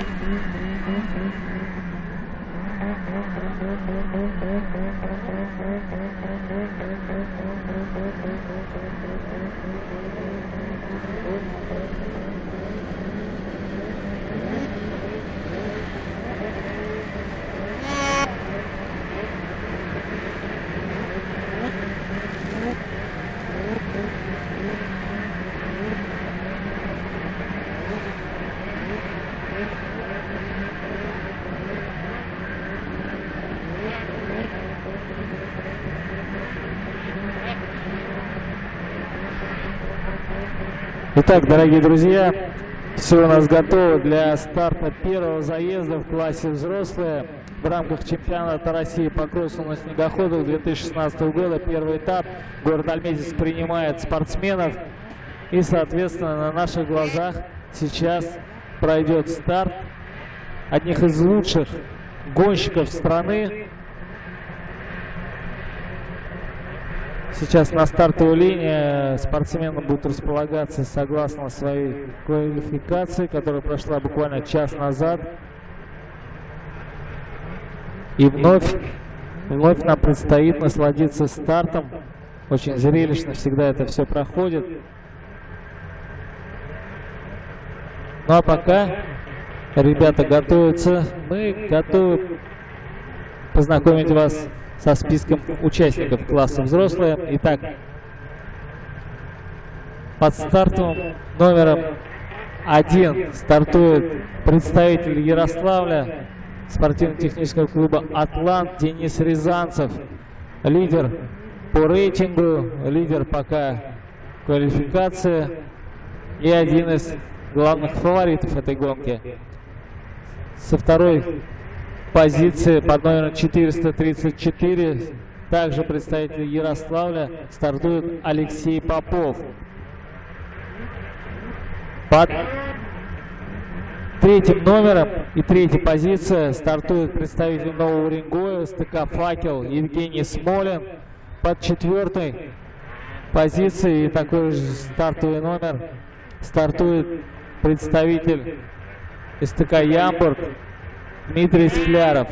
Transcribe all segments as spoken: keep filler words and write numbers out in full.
Итак, дорогие друзья, все у нас готово для старта первого заезда в классе взрослые в рамках чемпионата России по кроссу на снегоходах две тысячи шестнадцатого года. Первый этап. Город Альметьевск принимает спортсменов. И, соответственно, на наших глазах сейчас пройдет старт одних из лучших гонщиков страны. Сейчас на стартовой линии спортсмены будут располагаться согласно своей квалификации, которая прошла буквально час назад. И вновь, вновь нам предстоит насладиться стартом. Очень зрелищно всегда это все проходит. Ну а пока ребята готовятся, мы готовы познакомить вас со списком участников класса взрослые. Итак, под стартовым номером один стартует представитель Ярославля, спортивно-технического клуба «Атлант» Денис Рязанцев. Лидер по рейтингу, лидер пока квалификации и один из главных фаворитов этой гонки. Со второй позиции под номером четыреста тридцать четыре также представитель Ярославля стартует Алексей Попов. Под третьим номером и третьей позиция стартует представитель Нового Уренгоя СТК «Факел» Евгений Смолин. Под четвертой позицией и такой же стартовый номер стартует представитель СТК «Ямбург» Дмитрий Скляров.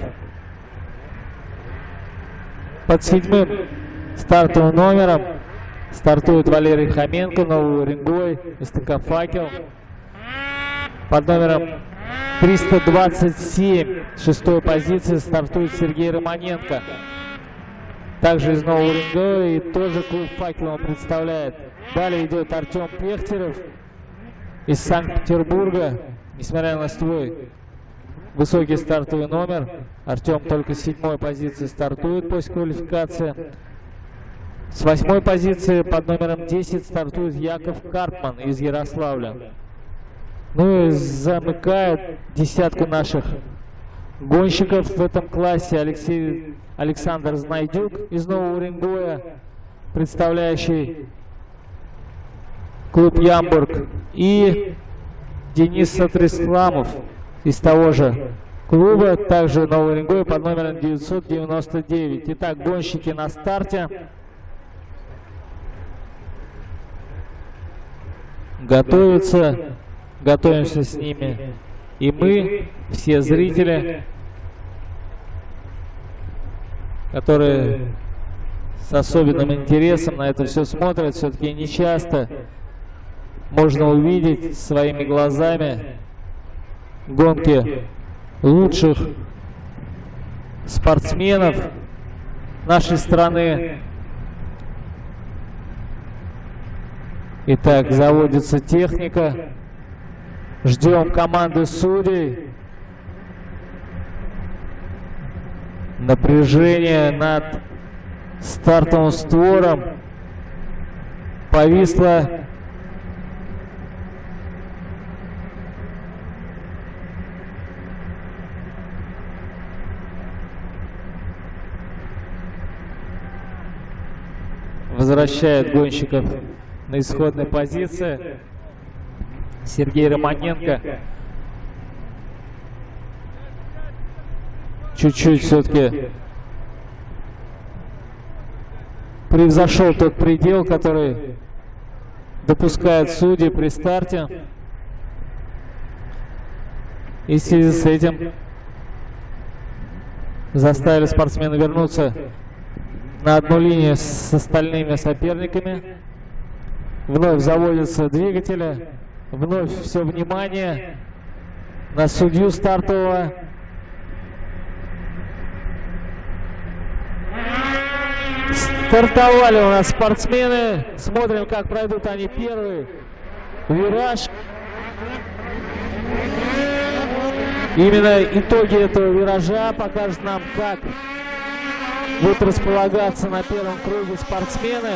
Под седьмым стартовым номером стартует Валерий Хоменко, Новый Уренгой, СТК «Факел». Под номером триста двадцать семь, шестой позиции, стартует Сергей Романенко. Также из Нового Уренгоя, и тоже клуб «Факел» он представляет. Далее идет Артем Пехтерев из Санкт-Петербурга. Несмотря на свой высокий стартовый номер, Артем только с седьмой позиции стартует после квалификации. С восьмой позиции под номером десять стартует Яков Карпман из Ярославля. Ну и замыкает десятку наших гонщиков в этом классе Алексей Александр Знайдюк из Нового Уренгоя, представляющий клуб «Ямбург», и Денис Сатрисхламов из того же клуба, также Нового Уренгоя, под номером девятьсот девяносто девять. Итак, гонщики на старте. Готовятся, готовимся с ними. И мы, все зрители, которые с особенным интересом на это все смотрят, все-таки не часто можно увидеть своими глазами гонки лучших спортсменов нашей страны. Итак, заводится техника. Ждем команды судей. Напряжение над стартовым створом повисло. Возвращает гонщиков на исходной позиции Сергей Романенко. Чуть-чуть все-таки превзошел тот предел, который допускают судьи при старте. И в связи с этим заставили спортсмена вернуться на одну линию с остальными соперниками. Вновь заводятся двигатели. Вновь все внимание на судью стартового. Стартовали у нас спортсмены. Смотрим, как пройдут они первый вираж. Именно итоги этого виража покажут нам, как будут располагаться на первом круге спортсмены.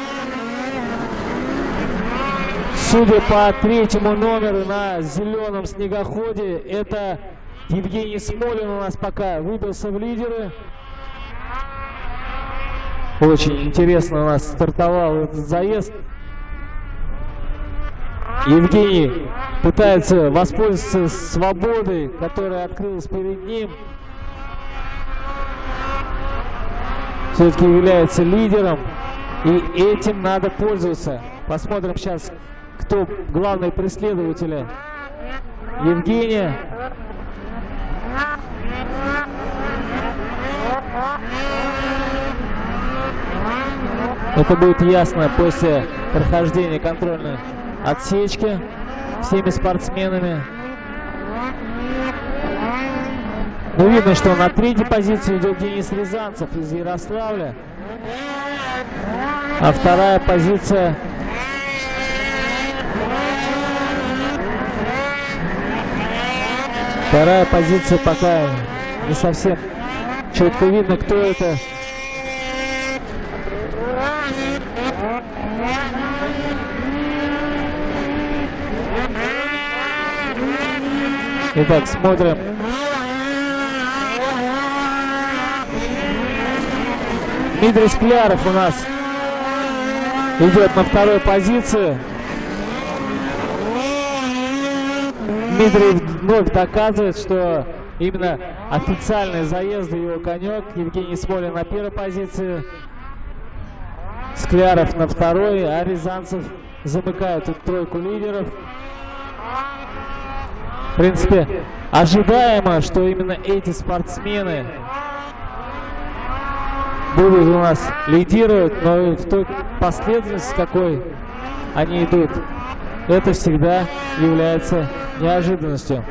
Судя по третьему номеру на зеленом снегоходе, это Евгений Смолин у нас пока выбился в лидеры. Очень интересно у нас стартовал этот заезд. Евгений пытается воспользоваться свободой, которая открылась перед ним. Все-таки является лидером, и этим надо пользоваться. Посмотрим сейчас, кто главный преследователь Евгения. Это будет ясно после прохождения контрольной отсечки всеми спортсменами. Ну, видно, что на третьей позиции идет Денис Рязанцев из Ярославля. А вторая позиция Вторая позиция пока не совсем четко видно, кто это. Итак, смотрим. Дмитрий Скляров у нас идет на второй позиции. Дмитрий вновь доказывает, что именно официальные заезды его конек. Евгений Смолин на первой позиции, Скляров на второй, а Рязанцев замыкает тут тройку лидеров. В принципе, ожидаемо, что именно эти спортсмены будут у нас лидировать, но в той последовательности, какой они идут, это всегда является неожиданностью.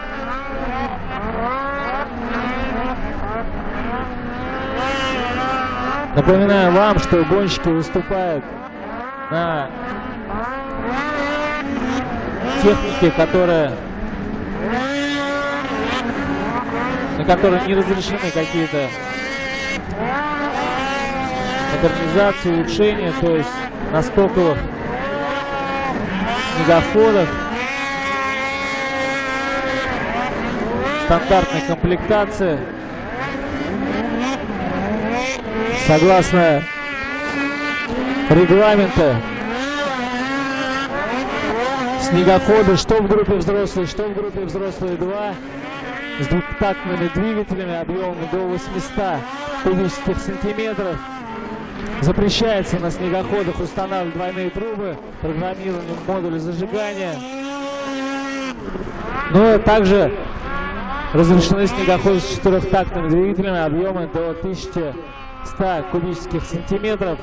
Напоминаю вам, что гонщики выступают на технике, которая на которой не разрешены какие-то модернизации, улучшения, то есть на стоковых снегоходах, стандартной комплектации. Согласно регламента, снегоходы, что в группе взрослые, что в группе взрослые два, с двухтактными двигателями объемом до восьмисот кубических сантиметров. Запрещается на снегоходах устанавливать двойные трубы, программирование модуля зажигания. Но также разрешены снегоходы с четырехтактными двигателями объемом до тысячи ста кубических сантиметров.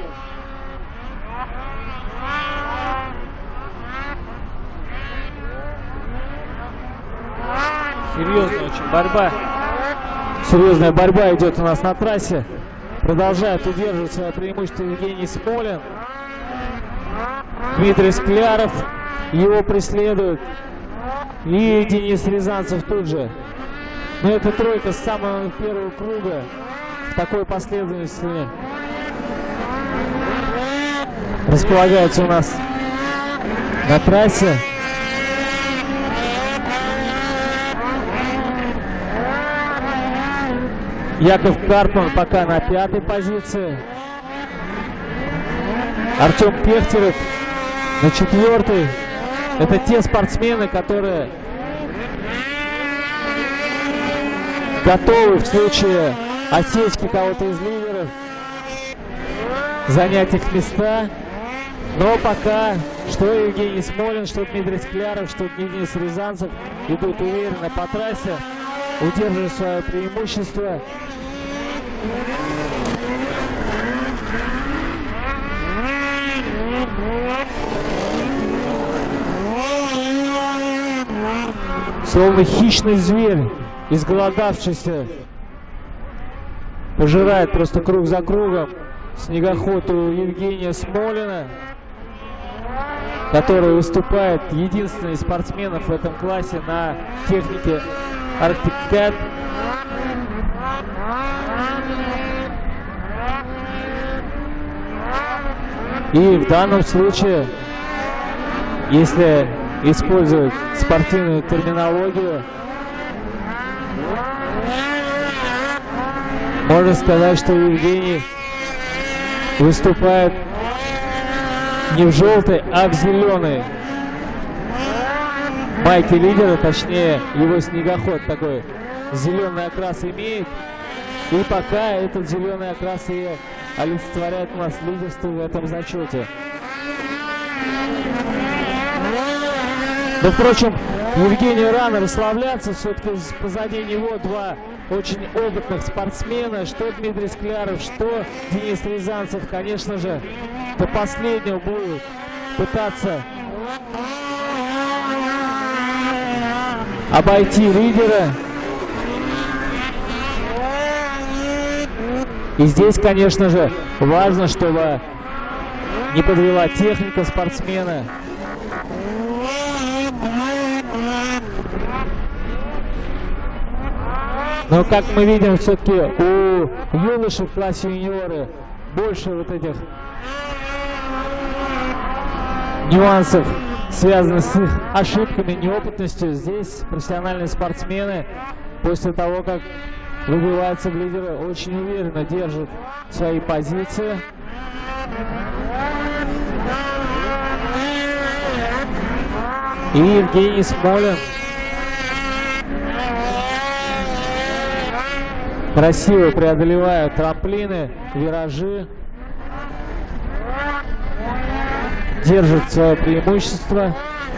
Серьезная очень борьба. Серьезная борьба идет у нас на трассе. Продолжает удерживать свое преимущество Евгений Смолин. Дмитрий Скляров его преследует. И Денис Рязанцев тут же. Но эта тройка с самого первого круга в такой последовательности располагается у нас на трассе. Яков Карпман пока на пятой позиции. Артем Пехтерев на четвертой. Это те спортсмены, которые готовы в случае осечки кого-то из лидеров занять их места. Но пока что Евгений Смолин, что Дмитрий Скляров, что Денис Рязанцев идут уверенно по трассе, удерживают свое преимущество. Словно хищный зверь, изголодавшийся, пожирает просто круг за кругом снегоход у Евгения Смолина, который выступает единственный из спортсменов в этом классе на технике Arctic Cat. И в данном случае, если использовать спортивную терминологию, можно сказать, что Евгений выступает не в желтой, а в зеленой майке лидера, точнее его снегоход такой зеленый окрас имеет. И пока этот зеленый окрас и олицетворяет у нас лидерство в этом зачете. Но, впрочем, Евгению рано расслабляться, все-таки позади него два очень опытных спортсмена, что Дмитрий Скляров, что Денис Рязанцев, конечно же, до последнего будут пытаться обойти лидера. И здесь, конечно же, важно, чтобы не подвела техника спортсмена. Но, как мы видим, все-таки у юношей в классе юниоры больше вот этих нюансов, связанных с их ошибками, неопытностью. Здесь профессиональные спортсмены после того, как выбиваются в лидеры, очень уверенно держат свои позиции. И Евгений Смолин красиво преодолевают трамплины, виражи, держит свое преимущество.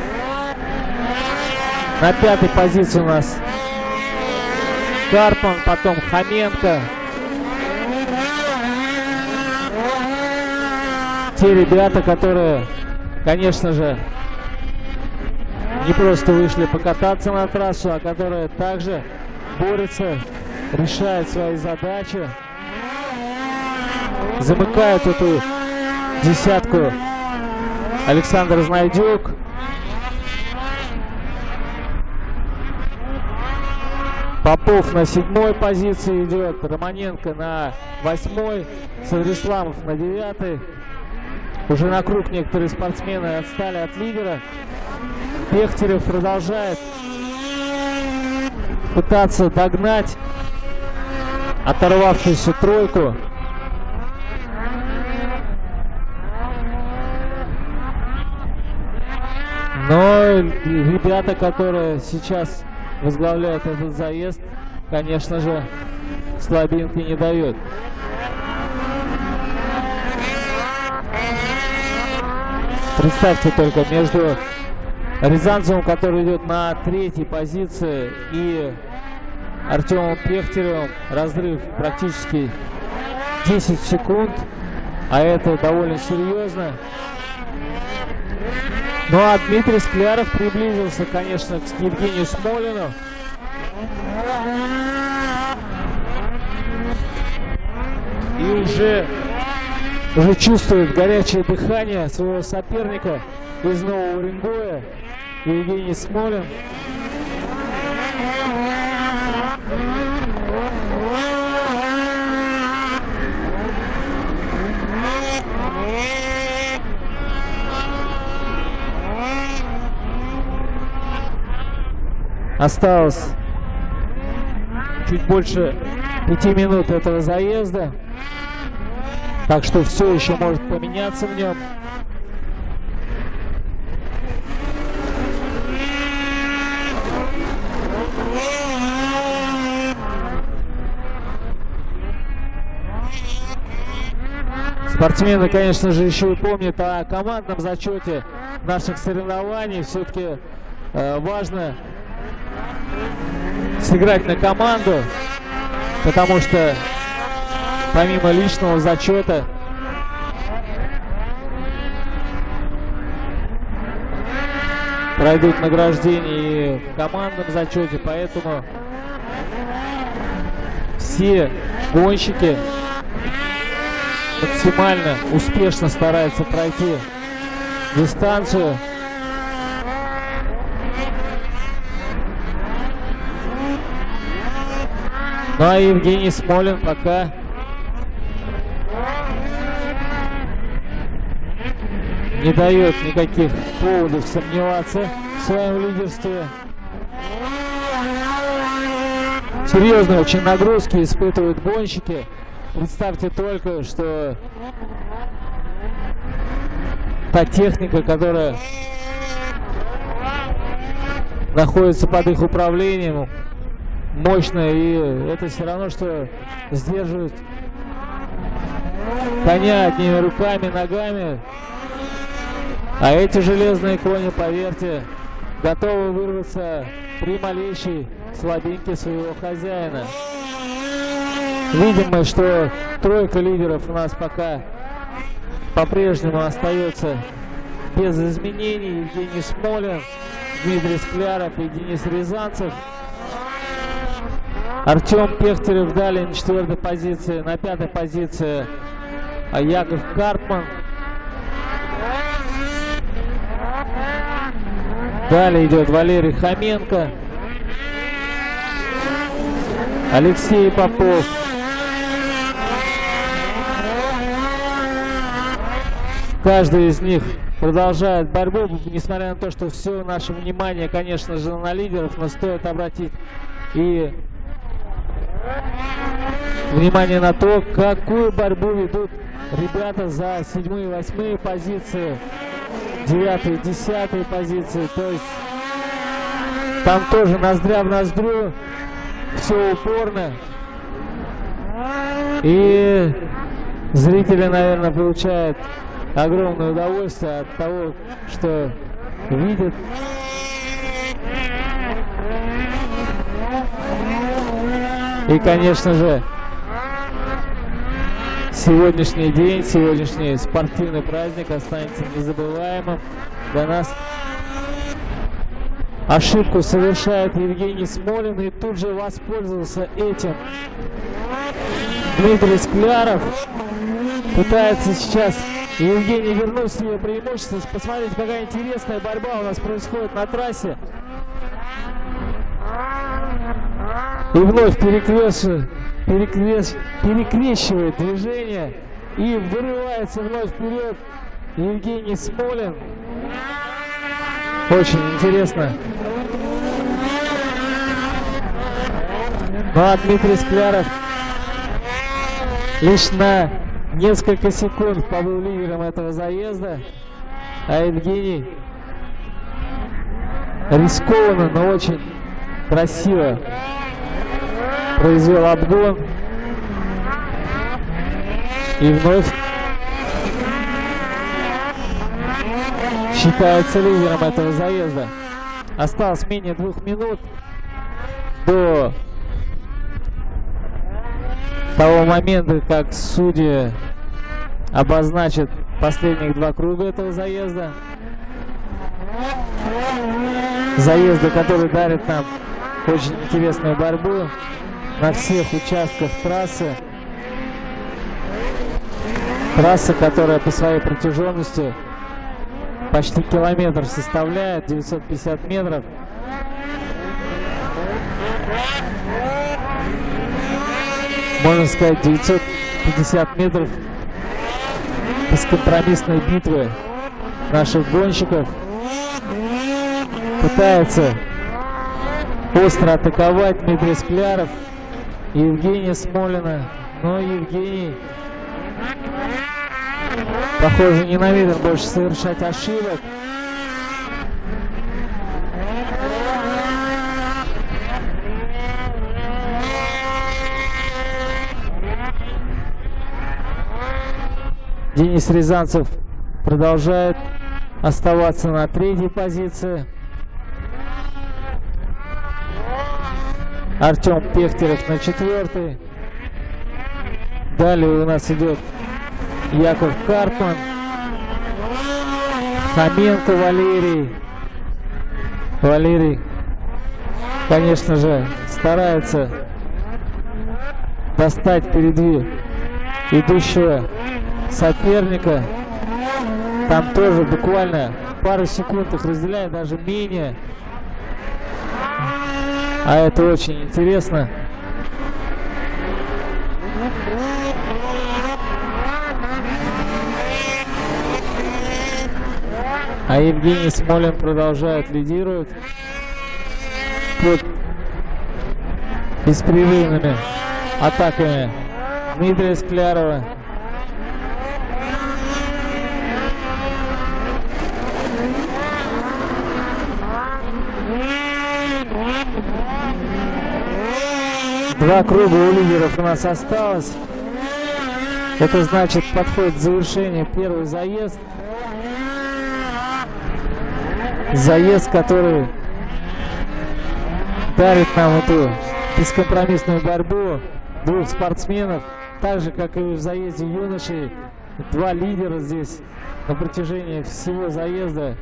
На пятой позиции у нас Карпман, потом Хоменко. Те ребята, которые, конечно же, не просто вышли покататься на трассу, а которые также борются, решает свои задачи, замыкает эту десятку Александр Знайдюк. Попов на седьмой позиции идет, Романенко на восьмой, Садрисламов на девятой. Уже на круг некоторые спортсмены отстали от лидера. Пехтерев продолжает пытаться догнать оторвавшуюся тройку. Но ребята, которые сейчас возглавляют этот заезд, конечно же, слабинки не дают. Представьте только, между Рязанцевым, который идет на третьей позиции, и Артемом Пехтеревым разрыв практически десять секунд, а это довольно серьезно. Ну а Дмитрий Скляров приблизился, конечно, к Евгению Смолину. И уже, уже чувствует горячее дыхание своего соперника из Нового Уренгоя, Евгений Смолин. Осталось чуть больше пяти минут этого заезда, так что все еще может поменяться в нем. Спортсмены, конечно же, еще и помнят о командном зачете наших соревнований. Все-таки э, важно сыграть на команду, потому что помимо личного зачета пройдут награждения и в командном зачете, поэтому все гонщики максимально успешно стараются пройти дистанцию. Ну а Евгений Смолин пока не дает никаких поводов сомневаться в своем лидерстве. Серьезные очень нагрузки испытывают гонщики. Представьте только, что та техника, которая находится под их управлением, мощная, и это все равно, что сдерживать коня одними руками, ногами. А эти железные кони, поверьте, готовы вырваться при малейшей слабинке своего хозяина. Видим мы, что тройка лидеров у нас пока по-прежнему остается без изменений. Евгений Смолин, Дмитрий Скляров и Денис Рязанцев. Артем Пехтерев далее на четвертой позиции. На пятой позиции Яков Карпман. Далее идет Валерий Хоменко, Алексей Попов, каждый из них продолжает борьбу, несмотря на то, что все наше внимание, конечно же, на лидеров, но стоит обратить и внимание на то, какую борьбу ведут ребята за седьмые, восьмые позиции, девятые, десятые позиции. То есть там тоже ноздря в ноздрю, все упорно. И зрители, наверное, получают огромное удовольствие от того, что видят. И, конечно же, сегодняшний день, сегодняшний спортивный праздник останется незабываемым для нас. Ошибку совершает Евгений Смолин, и тут же воспользовался этим Дмитрий Скляров. Пытается сейчас Евгений вернуть себе преимущество. Посмотрите, какая интересная борьба у нас происходит на трассе. И вновь перекрещивает, перекрещ, перекрещивает движение и вырывается вновь вперед Евгений Смолин. Очень интересно. Ну а Дмитрий Скляров лишь на несколько секунд побыл лидером этого заезда, а Евгений рискованно, но очень красиво произвел обгон и вновь считается лидером этого заезда. Осталось менее двух минут до того момента, как судьи обозначат последних два круга этого заезда. Заезды, которые дарят нам очень интересную борьбу на всех участках трассы. Трасса, которая по своей протяженности почти километр составляет, девятьсот пятьдесят метров. Можно сказать, девятьсот пятьдесят метров бескомпромиссной битвы наших гонщиков. Пытается остро атаковать Дмитрий Скляров и Евгения Смолина, но Евгений, похоже, не намерен больше совершать ошибок. Денис Рязанцев продолжает оставаться на третьей позиции. Артем Пехтерев на четвертый. Далее у нас идет Яков Карпман, Хоменко Валерий. Валерий, конечно же, старается достать впереди идущего соперника. Там тоже буквально пару секунд их разделяет, даже менее. А это очень интересно. А Евгений Смолин продолжает лидировать под беспрерывными атаками Дмитрия Склярова. Два круга у лидеров у нас осталось. Это значит, подходит к завершению первый заезд. Заезд, который дарит нам эту бескомпромиссную борьбу двух спортсменов. Так же, как и в заезде юношей. Два лидера здесь на протяжении всего заезда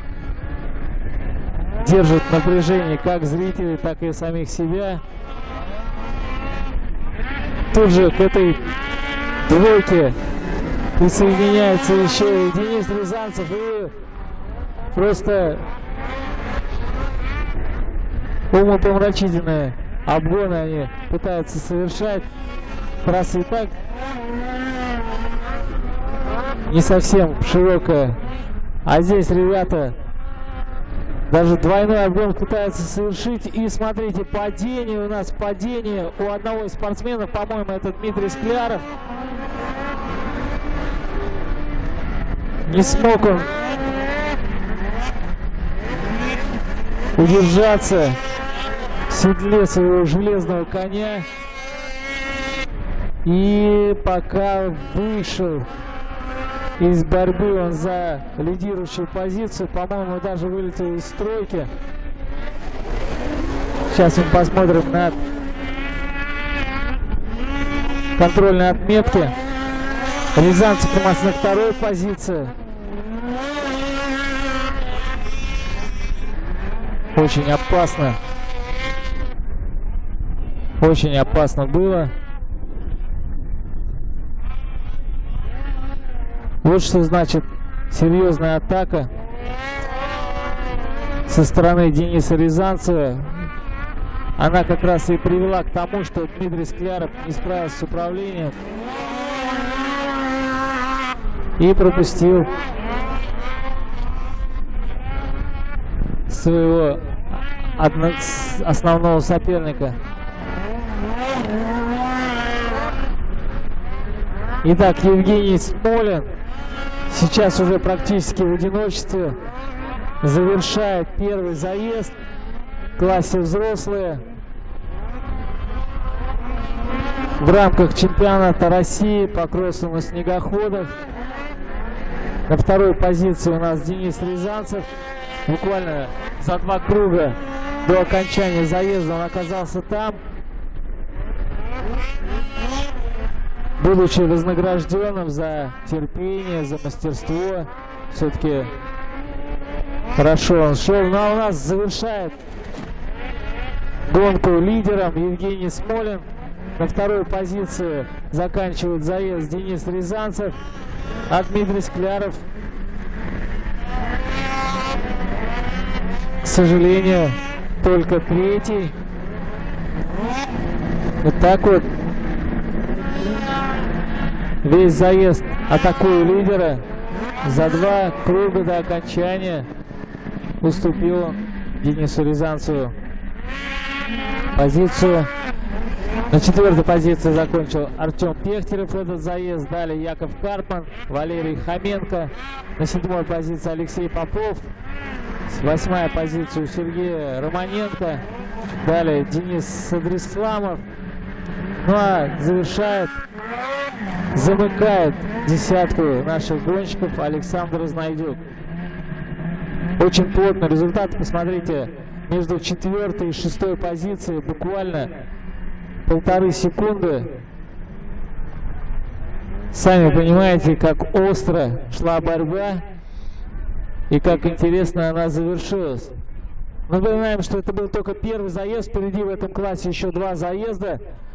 держат напряжение как зрителей, так и самих себя. Тут же к этой двойке присоединяется еще и Денис Рязанцев, и просто умопомрачительные обгоны они пытаются совершать. Трасса и так не совсем широкая, а здесь ребята даже двойной обгон пытаются совершить. И смотрите, падение у нас, падение у одного из спортсменов, по-моему, это Дмитрий Скляров. Не смог он удержаться в седле своего железного коня. И пока вышел из борьбы он за лидирующую позицию, по-моему, даже вылетел из стройки. Сейчас мы посмотрим на контрольные отметки. Рязанцев у нас на второй позиции. Очень опасно. Очень опасно было. Вот что значит серьезная атака со стороны Дениса Рязанцева. Она как раз и привела к тому, что Дмитрий Скляров не справился с управлением и пропустил своего основного соперника. Итак, Евгений Смолин сейчас уже практически в одиночестве завершает первый заезд в классе взрослые в рамках чемпионата России по кроссу на снегоходах. На второй позиции у нас Денис Рязанцев. Буквально за два круга до окончания заезда он оказался там, будучи вознагражденным за терпение, за мастерство. Все-таки хорошо он шел. Ну а у нас завершает гонку лидером Евгений Смолин. На второй позиции заканчивает заезд Денис Рязанцев, а Дмитрий Скляров, к сожалению, только третий. Вот так вот весь заезд атакуя лидера. За два круга до окончания уступил он Денису Рязанцеву позицию. На четвертой позиции закончил Артем Пехтерев этот заезд. Далее Яков Карпман, Валерий Хоменко. На седьмой позиции Алексей Попов. Восьмая позиция у Сергея Романенко. Далее Денис Садрисламов. Ну а завершает, замыкает десятку наших гонщиков Александр Знайдюк. Очень плотный результат. Посмотрите, между четвертой и шестой позицией буквально полторы секунды. Сами понимаете, как остро шла борьба и как интересно она завершилась. Напоминаем, что это был только первый заезд, впереди в этом классе еще два заезда.